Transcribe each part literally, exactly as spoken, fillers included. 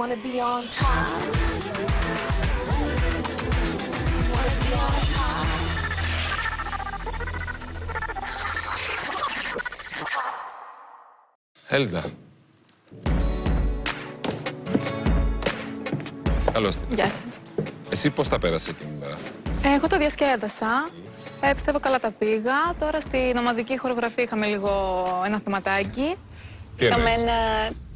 wanna be on top. Wanna be on top. Έλτα. Καλώς την. Γεια σας. Εσύ πώς τα πέρασε εκείνη την ημέρα? Εγώ το διασκέδασα. Ε, πιστεύω καλά τα πήγα. Τώρα στην ομαδική χορογραφία είχαμε λίγο ένα θεματάκι. Τι Είχαμε εννοείς? ένα,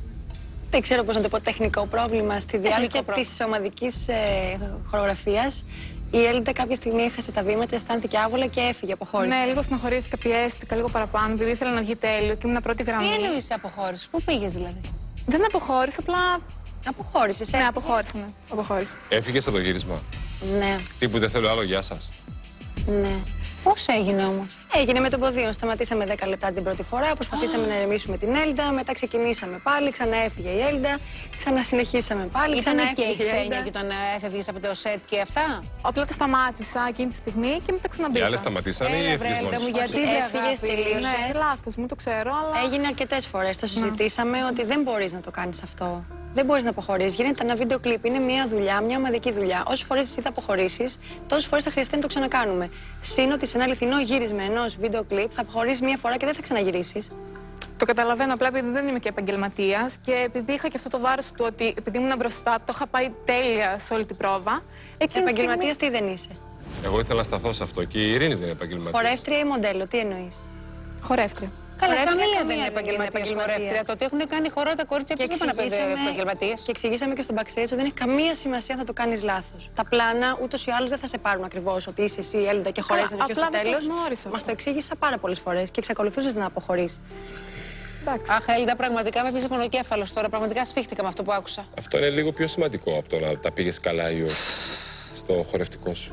δεν ξέρω πώς να το πω, τεχνικό πρόβλημα στη διάρκεια της ομαδικής ε, χορογραφίας. Η Έλντα κάποια στιγμή έχασε τα βήματα, αισθάνθηκε άβολα και έφυγε, αποχώρησε. Ναι, λίγο στενοχωρήθηκα, πιέστηκα λίγο παραπάνω, επειδή ήθελα να βγει τέλειο και ήμουν πρώτη γραμμή. Τι εννοείς αποχώρηση, πού πήγες δηλαδή? Δεν αποχώρησα, απλά. Αποχώρησε. Ναι, αποχώρησα. Ναι, αποχώρησα. Έφυγες από το γύρισμα. Ναι, Τύπου δεν θέλω άλλο, γεια σας. ναι. Πώς έγινε όμως? Έγινε με το ποδείο. Σταματήσαμε δέκα λεπτά την πρώτη φορά. Προσπαθήσαμε να ηρεμήσουμε την Έλντα. Μετά ξεκινήσαμε πάλι. Ξανά έφυγε η Έλντα. Ξανασυνεχίσαμε πάλι. Ήταν Ξανά και η έφυγε Ξένια Έλντα. και τον έφευγες από το σετ και αυτά? Απλά το σταμάτησα εκείνη τη στιγμή και μετά Οι ξαναμπήκα. άλλες σταματήσανε ή Έλα βρε έφυγες Έλντα μόνος μου, σου? γιατί Όχι, βρε έφυγες, αγάπη? τελείωσε. Ναι, λάθος μου, το ξέρω, αλλά. Έγινε αρκετές φορές. Το συζητήσαμε ότι δεν μπορείς να το κάνεις αυτό. Δεν μπορείς να αποχωρήσεις. Γίνεται ένα βίντεο κλιπ. Είναι μια δουλειά, μια ομαδική δουλειά. Όσες φορές εσύ θα αποχωρήσεις, τόσες φορές θα χρειαστεί να το ξανακάνουμε. Συν ότι σε ένα αληθινό γύρισμα ενός βίντεο κλιπ θα αποχωρήσεις μια φορά και δεν θα ξαναγυρίσεις. Το καταλαβαίνω, απλά επειδή δεν είμαι και επαγγελματίας και επειδή είχα και αυτό το βάρος του ότι επειδή ήμουν μπροστά, το είχα πάει τέλεια σε όλη την πρόβα. Επαγγελματίας τι δεν είσαι? Εγώ ήθελα να σταθώ σε αυτό και η Ειρήνη δεν είναι επαγγελματίας. Χορεύτρια ή μοντέλο, τι εννοείς? Χορεύτρια. Καλά, Χορεύτρια, καμία καμία δεν είναι δεν είναι επαγγελματίας επαγγελματίας. χορεύτρια. Το ότι έχουν κάνει χορό τα κορίτσια, ποιος δεν πάνε να πέντε επαγγελματίες? Και εξηγήσαμε και στον backstage ότι δεν έχει καμία σημασία αν θα το κάνεις λάθος. Τα πλάνα ούτως ή άλλως δεν θα σε πάρουν ακριβώς ότι είσαι εσύ η Έλντα και χορεύεις να απλά στο δεν το τέλος. γνώρισα. Μας το εξήγησα πάρα πολλές φορές και εξακολουθούσες να αποχωρείς. Εντάξει. Αχ, Έλντα, πραγματικά με πήρε πονοκέφαλος τώρα. Πραγματικά σφίχτηκα με αυτό που άκουσα. Αυτό είναι λίγο πιο σημαντικό από το να τα πήγες καλά ή όχι στο χορευτικό σου.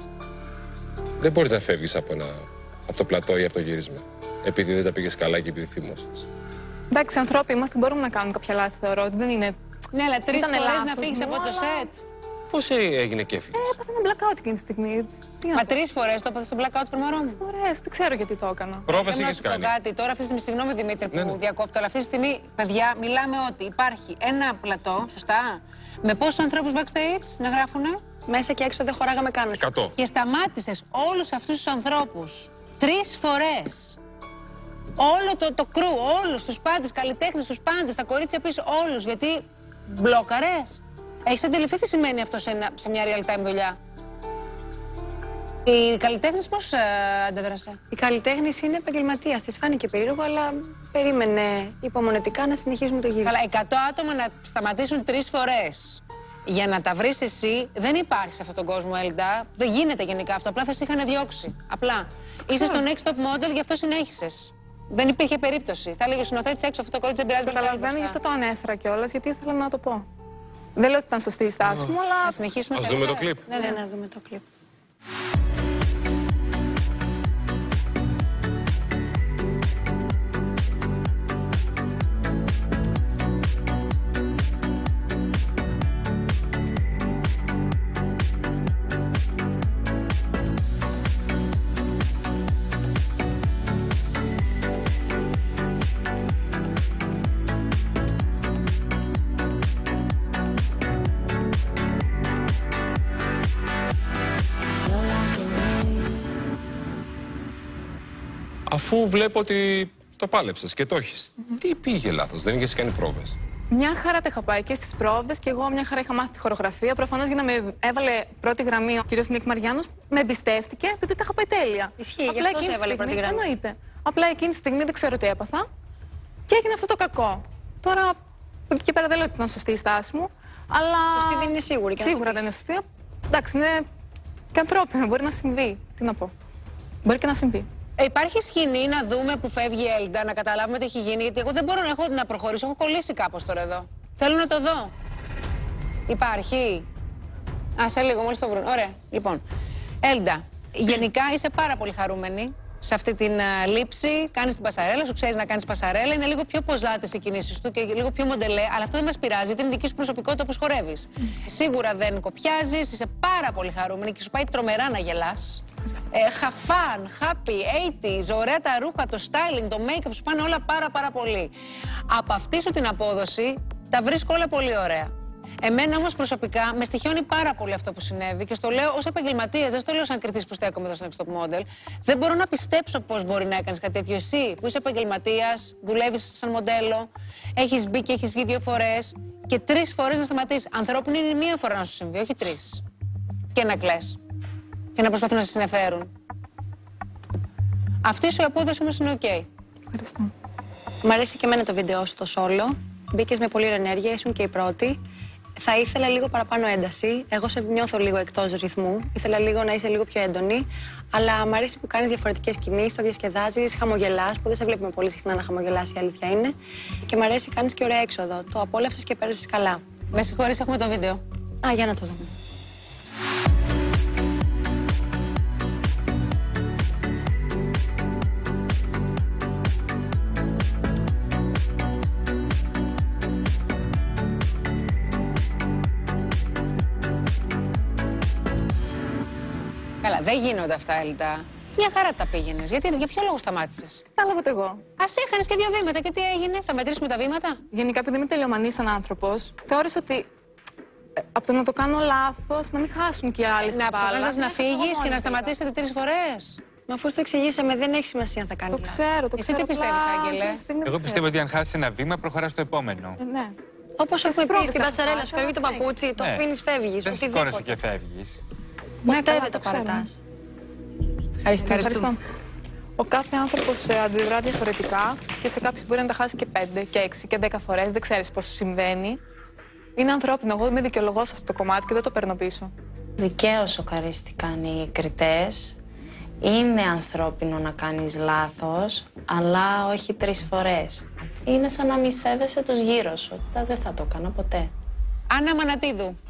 Δεν μπορείς να φεύγεις από, ένα... από το πλατό ή από το γύρισμα. Επειδή δεν τα πήγες καλά και επειδή θύμωσες. Εντάξει, ανθρώποι είμαστε, μπορούμε να κάνουμε κάποια λάθη, θεωρώ ότι δεν είναι. Ναι, αλλά τρεις Ήτανε φορές να λάθος φύγεις μου, από το αλλά- σετ. Πώς έγινε και έφυγες? Έπαθα ένα blackout εκείνη τη στιγμή. Τι να Μα πω. τρεις φορές το έπαθες στο blackout, φερμαρό μου. Φορές, δεν ξέρω γιατί το έκανα. Πρόβες Θέλω να είχες σου πω κάνει? κάτι. Τώρα, αυτή τη στιγμή, συγγνώμη Δημήτρη που Ναι, ναι. διακόπτω, αλλά αυτή τη στιγμή, παιδιά, μιλάμε ότι υπάρχει ένα πλατό, σωστά, με πόσους ανθρώπους backstage να γράφουνε. Μέσα και έξω δεν χωράγαμε καν. Εκατό. Και σταμάτησες όλους αυτούς τους ανθρώπους τρεις φορές. Όλο το, το κρου, όλους τους πάντες, καλλιτέχνες, τους πάντες, τα κορίτσια πίσω, όλους. Γιατί μπλόκαρες. Έχεις αντιληφθεί τι σημαίνει αυτό σε, ένα, σε μια real time δουλειά? Η καλλιτέχνης πώς ε, αντέδρασε? Η καλλιτέχνης είναι επαγγελματίας. Της φάνηκε περίεργο, αλλά περίμενε υπομονετικά να συνεχίσουμε το γύρο. Καλά, εκατό άτομα να σταματήσουν τρεις φορές για να τα βρεις εσύ, δεν υπάρχει σε αυτόν τον κόσμο, Έλντα. Δεν γίνεται γενικά αυτό. Απλά θα σε είχαν διώξει. Απλά. Είσαι στο next top model, γι' αυτό συνέχισες. Δεν υπήρχε περίπτωση. Θα έλεγε ο συνοθέτης έξω αυτό το κόλλητ, δεν πειράζει, Καταλαβαίνω, γι' μπροστά. αυτό το ανέφερα κιόλας, γιατί ήθελα να το πω. Δεν λέω ότι ήταν σωστή η στάση μου, Θα αλλά. συνεχίσουμε. Ας δούμε το καλύτερα. κλιπ. Ναι, ναι, Ναι, ναι. να δούμε το κλιπ. Αφού βλέπω ότι το πάλεψες και το έχεις. Τι πήγε λάθος, δεν είχες κάνει πρόβες? Μια χαρά τα είχα πάει και στις πρόβες και εγώ μια χαρά είχα μάθει τη χορογραφία. Προφανώς για να με έβαλε πρώτη γραμμή ο κύριος Νίκ Μαριάνος, με εμπιστεύτηκε επειδή τα είχα πάει τέλεια. Ισχύει, γι' αυτό εκείνη σε τη έβαλε στιγμή- πρώτη γραμμή. Εννοείται. Απλά εκείνη τη στιγμή δεν ξέρω τι έπαθα και έγινε αυτό το κακό. Τώρα από εκεί και πέρα δεν λέω ότι ήταν σωστή η στάση μου, αλλά. Σωστή δεν είναι σίγουρη. και να το Σίγουρα πεις. δεν είναι σωστή. Εντάξει, είναι και ανθρώπινο, μπορεί να συμβεί. Τι να πω. Μπορεί και να συμβεί. Ε, υπάρχει σκηνή να δούμε που φεύγει η Έλντα, να καταλάβουμε τι έχει γίνει. Γιατί εγώ δεν μπορώ να, έχω, να προχωρήσω. Έχω κολλήσει κάπως τώρα εδώ. Θέλω να το δω. Υπάρχει. Α, σε λίγο, μόλις το βρουν. Ωραία. Λοιπόν, Έλντα, γενικά είσαι πάρα πολύ χαρούμενη σε αυτή την uh, λήψη. Κάνεις την πασαρέλα σου, ξέρεις να κάνεις πασαρέλα. Είναι λίγο πιο ποζάτες οι κινήσεις του και λίγο πιο μοντελέ. Αλλά αυτό δεν μας πειράζει, γιατί είναι δική σου προσωπικότητα όπως χορεύεις. Σίγουρα δεν κοπιάζεις, είσαι πάρα πολύ χαρούμενη και σου πάει τρομερά να γελάς. Ε, have fun, happy, ογδόντα, ωραία τα ρούχα, το styling, το make-up, σου πάνε όλα πάρα πάρα πολύ. Από αυτή σου την απόδοση τα βρίσκω όλα πολύ ωραία. Εμένα όμως προσωπικά με στοιχιώνει πάρα πολύ αυτό που συνέβη και στο λέω ως επαγγελματίας, δεν στο λέω σαν κριτής που στέκομαι εδώ στο Next Top Model. Δεν μπορώ να πιστέψω πώς μπορεί να έκανες κάτι τέτοιο. Εσύ που είσαι επαγγελματίας, δουλεύεις σαν μοντέλο, έχεις μπει και έχεις βγει δύο φορές και τρεις φορές να σταματήσεις. Ανθρώπινο είναι μία φορά να σου συμβεί, όχι τρεις. Και να κλαις. Και να προσπαθούν να σε συνεφέρουν. Αυτή σου η απόδοση όμως είναι οκ. Okay. Ευχαριστώ. Μ' αρέσει και εμένα το βίντεο σου το solo. Μπήκες με πολύ ενέργεια, ήσουν και η πρώτη. Θα ήθελα λίγο παραπάνω ένταση. Εγώ σε νιώθω λίγο εκτός ρυθμού. Ήθελα λίγο να είσαι λίγο πιο έντονη. Αλλά μ' αρέσει που κάνεις διαφορετικές κινήσεις, το διασκεδάζεις, χαμογελάς, που δεν σε βλέπουμε πολύ συχνά να χαμογελάς, η αλήθεια είναι. Και μ' αρέσει, κάνεις και ωραία έξοδο. Το απόλαυσες και πέρασες καλά. Με συγχωρείς, έχουμε το βίντεο. Α, για να το δούμε. Καλά, δεν γίνονται αυτά, Έλτα. Μια χαρά τα πήγαινες. Γιατί, για ποιο λόγο σταμάτησες? Κατάλαβα το εγώ. Ας έχανες και δύο βήματα και τι έγινε, θα μετρήσουμε τα βήματα. Γενικά, επειδή είμαι τελειομανής σαν άνθρωπος, θεώρησα ότι ε, από το να το κάνω λάθος, να μην χάσουν και οι άλλοι. Να αποφασίσεις να φύγεις και να σταματήσετε τρεις φορές. Μα αφού το εξηγήσαμε, δεν έχει σημασία αν θα κάνει. Το ξέρω, το Εσύ ξέρω. τι πιστεύεις, απλά Άγγελε? αυτή τη στιγμή δεν Εγώ ξέρω. πιστεύω ότι αν χάσει ένα βήμα, προχωρά στο επόμενο. Ε, ναι. Όπως έχουμε πει πρώτη στην θα πασαρέλα, χάσει, σου φεύγει το αλλά παπούτσι, το Ναι. αφήνει, φεύγει. Δεν σηκώνεσαι και φεύγει. Ναι, Ποτέ καλά, δεν το ξέρω. παρατάς. Ευχαριστώ. Ευχαριστώ. Ο κάθε άνθρωπος ε, αντιδρά διαφορετικά και σε κάποιους μπορεί να τα χάσει και πέντε και έξι και δέκα φορές. Δεν ξέρεις πώς σου συμβαίνει. Είναι ανθρώπινο. Εγώ είμαι δικαιολογώ σε αυτό το κομμάτι και δεν το παίρνω πίσω. Δικαίως σοκαρίστηκαν οι κριτές. Είναι ανθρώπινο να κάνεις λάθος, αλλά όχι τρεις φορές. Είναι σαν να μη σέβεσαι τους γύρω σου. Τα δεν θα το έκανα ποτέ. Άννα Μανατίδου.